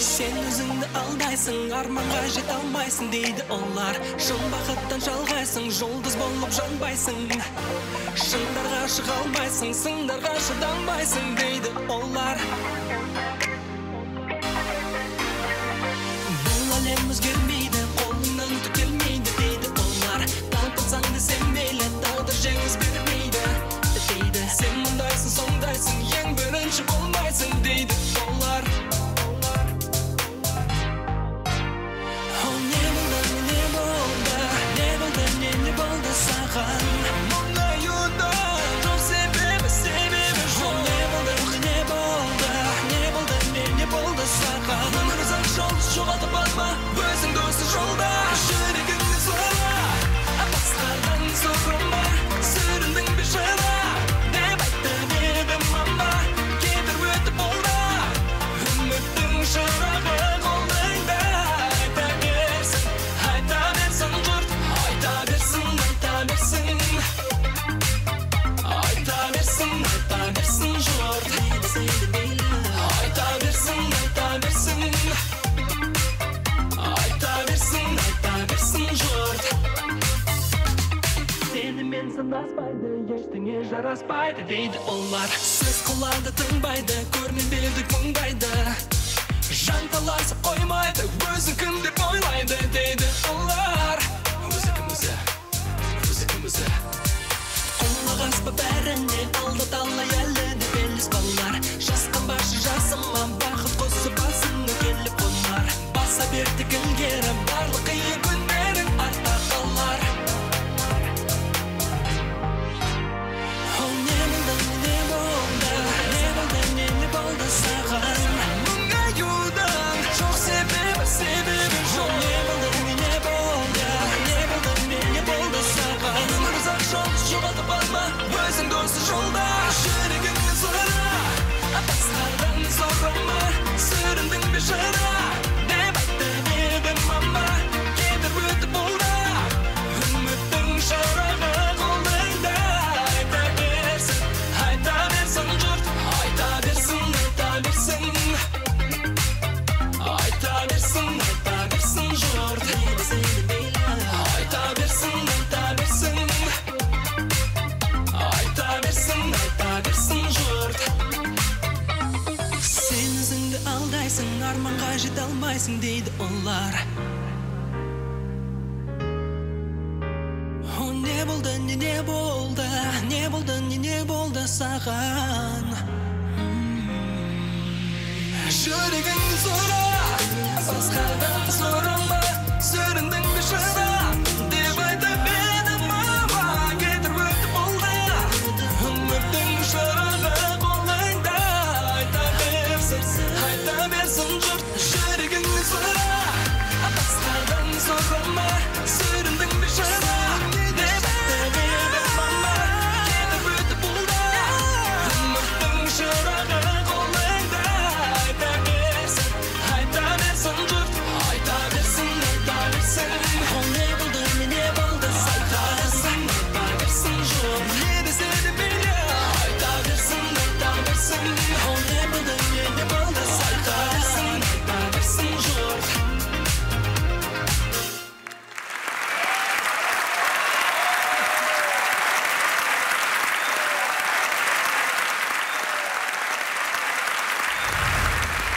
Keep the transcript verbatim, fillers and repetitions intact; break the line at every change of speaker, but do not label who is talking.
Sen özünді алдайсың, арманға жете алмайсың дейді олар. Шын бақыттан жалғайсың, жұлдыз болып жанбайсың. Шыңдарға шыға алмайсың, сыңдарға шыдамайсың дейді олар. Бұл әлем өзгермейді, қолыңнан түк келмейді дейді олар. Талпынсаң десем мейлі, тағдыр жеңіс бермейді дейді. Сен мұндайсың, сондайсың, ең бірінші болмайсың дейді олар. Жоғалтып алма өзің досы жолда, жүрегіңді зорла, басқадан зорлама, сүріндің бейшара деп айтты деді мама. Кетір өтіп олда, үміттің шырағы қолыңда. Айта берсін, айта берсін жұрт, айта берсін, айта берсін. Айта берсін, айта берсін жұрт, айта берсін, айта берсін. Сенімен санаспайды, ештеңе жараспайды дейді олар. Сөз қылады, тыңбайды, көрме белдік мұңдайды. Жан таласып қоймайды, өзі кім деп ойлайды дейді олар. Өзі кім өзі, өзі кім өзі. Құлақ аспа бәріне, алда талай әлі деп елес балалар. Жасқан башы жасыма, бақыт қосып басыңа келіп қонар. Баса берді ілгері, барлық қиын күндерің артта қалар. Жоғалтып алма өзің досы жолда, жүрегіңді зорла, басқадан зорлама, сүріндің бейшара деп айтты деді мама. Кетір өтіп олда, үміттің шырағы қолыңда. Айта берсін, айта берсін жұрт, айта берсін, айта берсін. Айта берсін, айта берсін жұрт, айта берсін, айта берсін. Айта берсін, айта берсін жұрт. Сен өзіңді алдайсың, арманға жете алмайсың дейді олар. О, не болды, не не болды, не болды, не не болды саған. Жүрегіңді зорла, басқадан зорлама, сүрінді